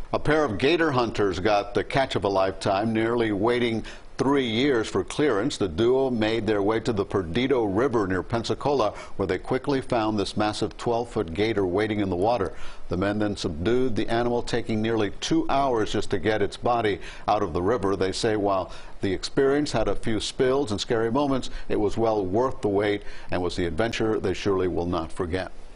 A pair of gator hunters got the catch of a lifetime, nearly waiting 3 years for clearance. The duo made their way to the Perdido River near Pensacola, where they quickly found this massive 12-foot gator waiting in the water. The men then subdued the animal, taking nearly 2 hours just to get its body out of the river. They say while the experience had a few spills and scary moments, it was well worth the wait and was the adventure they surely will not forget.